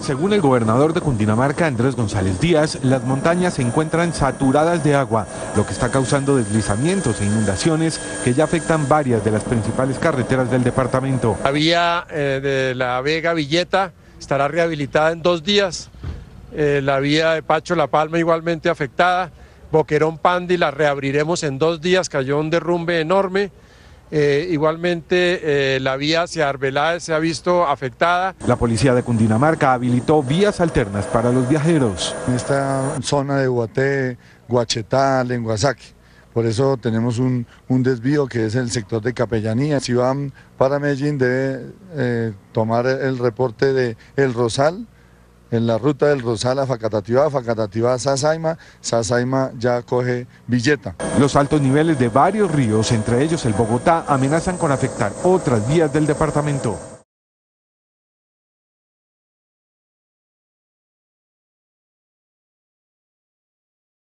Según el gobernador de Cundinamarca, Andrés González Díaz, las montañas se encuentran saturadas de agua, lo que está causando deslizamientos e inundaciones que ya afectan varias de las principales carreteras del departamento. La vía de la Vega-Villeta estará rehabilitada en 2 días, la vía de Pacho-La Palma igualmente afectada, Boquerón-Pandi la reabriremos en 2 días, cayó un derrumbe enorme. Igualmente la vía hacia Arbeláez se ha visto afectada. La policía de Cundinamarca habilitó vías alternas para los viajeros. En esta zona de Guaté, Guachetá, Lenguasaque, por eso tenemos un desvío que es el sector de Capellanía. Si van para Medellín debe tomar el reporte de El Rosal, en la ruta del Rosal a Facatativá, Facatativá a Sasaima, Sasaima ya coge Villeta. Los altos niveles de varios ríos, entre ellos el Bogotá, amenazan con afectar otras vías del departamento.